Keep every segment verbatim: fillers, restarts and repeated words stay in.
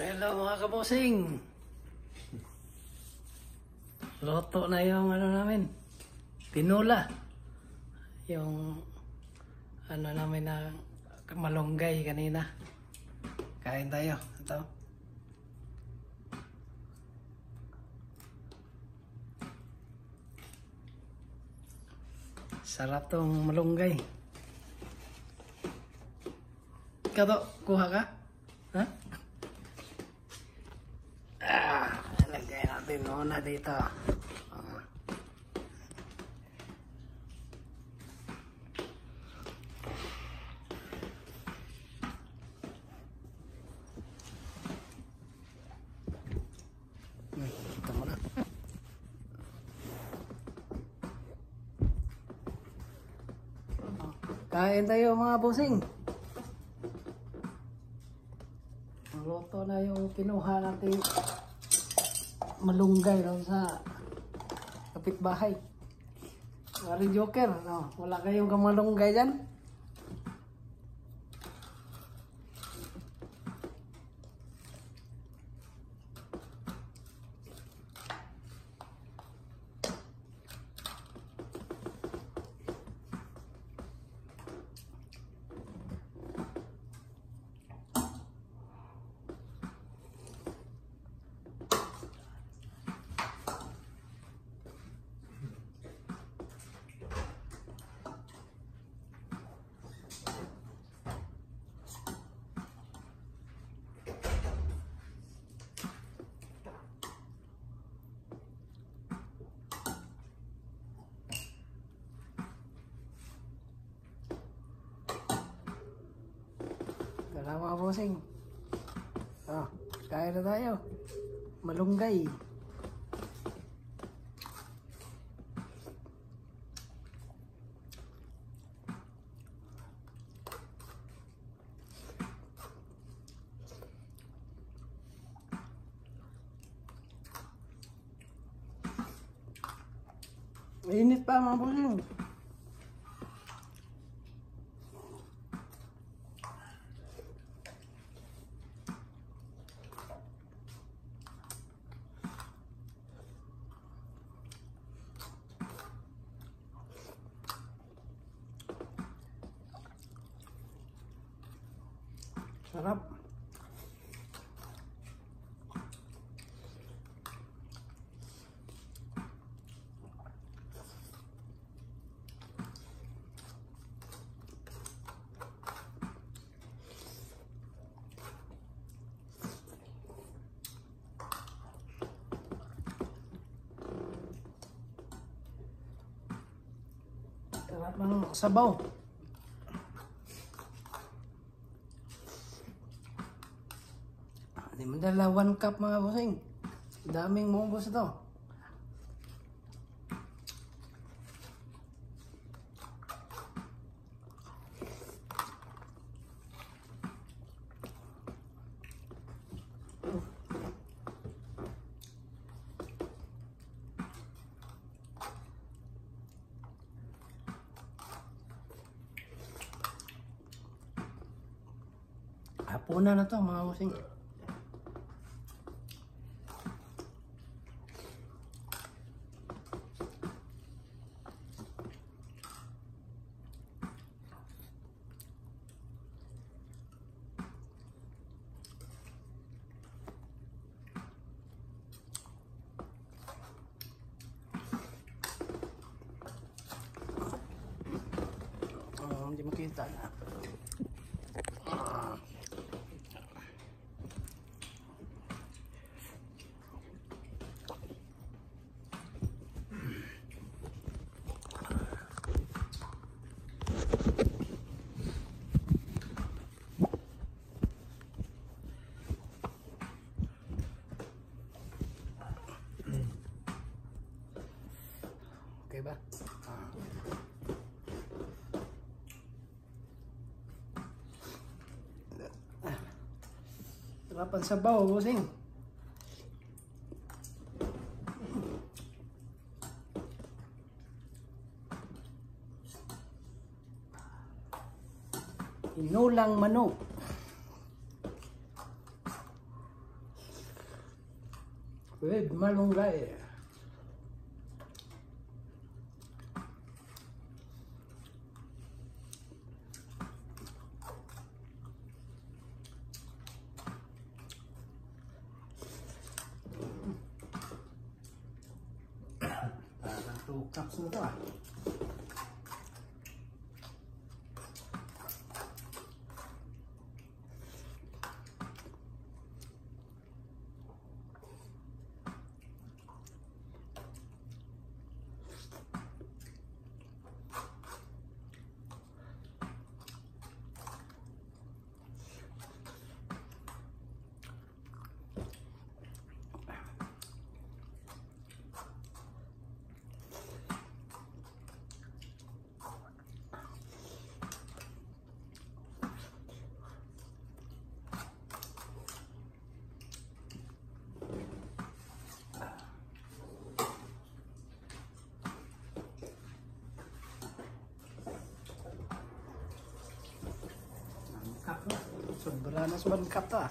Hello mga kabosing. Loto na yung ano namin, tinula. Yung ano namin na malunggay kanina. Kain tayo. Ito. Sarap tong malunggay. Ikaw to, kuha ka? Ha? Ah, lagay natin muna dito. Uh. Ito muna. Kain tayo mga busing. Luto na yung kinuha natin malunggay no, sa kapitbahay. Wari Joker, no? Wala kayong kamalunggay dyan? Wala mga bossing. Oh, kaya na tayo. Malunggay. Mainit pa mga bossing. Sarap. Sarap ng sabaw. Hindi mo dala one cup mga bossing. Daming mungos ito. Hapunan na to mga bossing. Oh, hindi makita na. Okay ba? Ah. Sarapan sabaw, bossing. Inulang manok. with malunggay. Parang two cups na ito ah. Sobra na sa bangkap ta.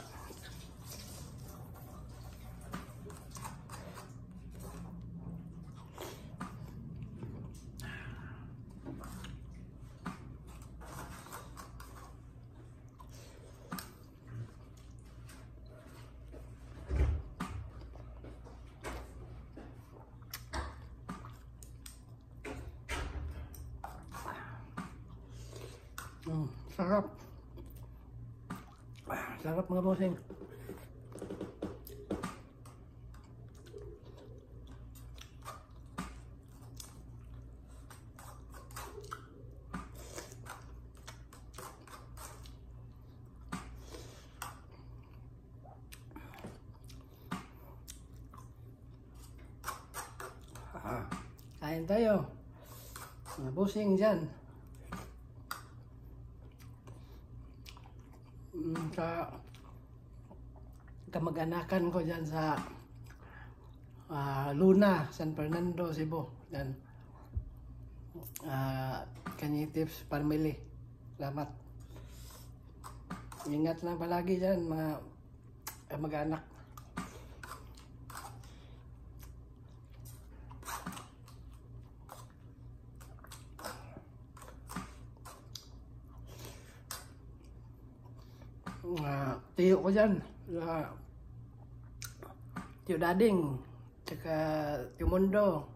Hmm, sarap. Sarap mga bossing. Ah, kain tayo. Mga bossing dyan. Sa kamag-anakan ko dyan sa uh, Luna, San Fernando, Cebu. Yan. Uh, Kanyitips family. Salamat. Ingat lang palagi dyan mga kamag-anak. Uh, tiyo ko dyan uh, tiyo dading tsaka tiyo mundo,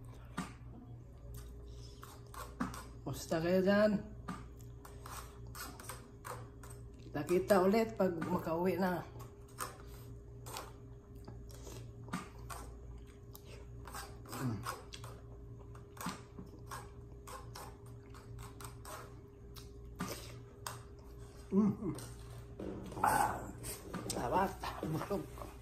musta kayo dyan? Kita-kita ulit pag makauwi na. hmm. Mm-hmm. Ah, salamat. Busog.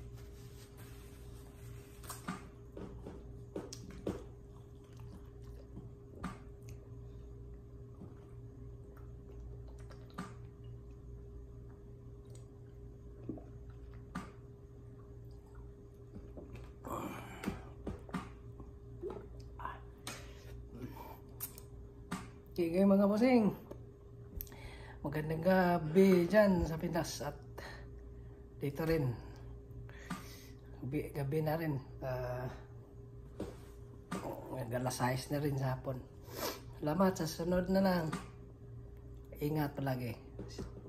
Okay mga bossing, magandang gabi dyan sa Pinas at dito rin gabi, gabi na rin, uh, alas sais na rin sa hapon. Salamat, sa sunod na lang, ingat palagi.